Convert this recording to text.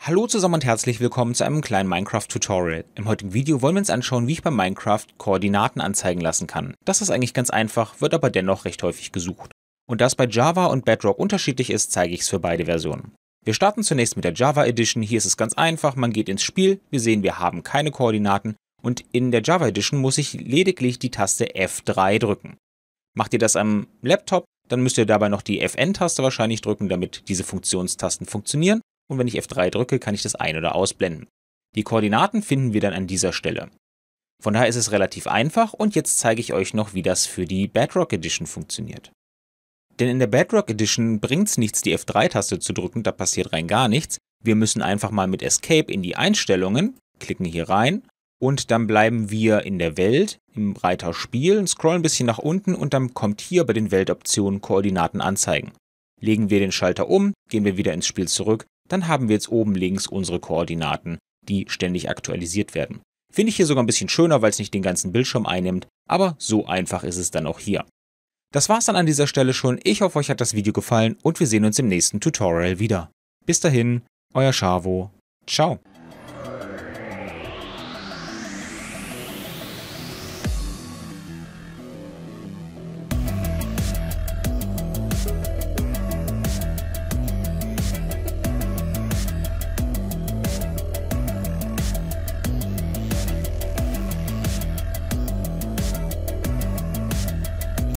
Hallo zusammen und herzlich willkommen zu einem kleinen Minecraft-Tutorial. Im heutigen Video wollen wir uns anschauen, wie ich bei Minecraft Koordinaten anzeigen lassen kann. Das ist eigentlich ganz einfach, wird aber dennoch recht häufig gesucht. Und da es bei Java und Bedrock unterschiedlich ist, zeige ich es für beide Versionen. Wir starten zunächst mit der Java Edition. Hier ist es ganz einfach, man geht ins Spiel, wir sehen, wir haben keine Koordinaten und in der Java Edition muss ich lediglich die Taste F3 drücken. Macht ihr das am Laptop, dann müsst ihr dabei noch die Fn-Taste wahrscheinlich drücken, damit diese Funktionstasten funktionieren. Und wenn ich F3 drücke, kann ich das ein- oder ausblenden. Die Koordinaten finden wir dann an dieser Stelle. Von daher ist es relativ einfach und jetzt zeige ich euch noch, wie das für die Bedrock Edition funktioniert. Denn in der Bedrock Edition bringt es nichts, die F3-Taste zu drücken, da passiert rein gar nichts. Wir müssen einfach mal mit Escape in die Einstellungen, klicken hier rein und dann bleiben wir in der Welt, im Reiter Spiel, scrollen ein bisschen nach unten und dann kommt hier bei den Weltoptionen Koordinaten anzeigen. Legen wir den Schalter um, gehen wir wieder ins Spiel zurück, dann haben wir jetzt oben links unsere Koordinaten, die ständig aktualisiert werden. Finde ich hier sogar ein bisschen schöner, weil es nicht den ganzen Bildschirm einnimmt, aber so einfach ist es dann auch hier. Das war's dann an dieser Stelle schon. Ich hoffe, euch hat das Video gefallen und wir sehen uns im nächsten Tutorial wieder. Bis dahin, euer Schavo. Ciao.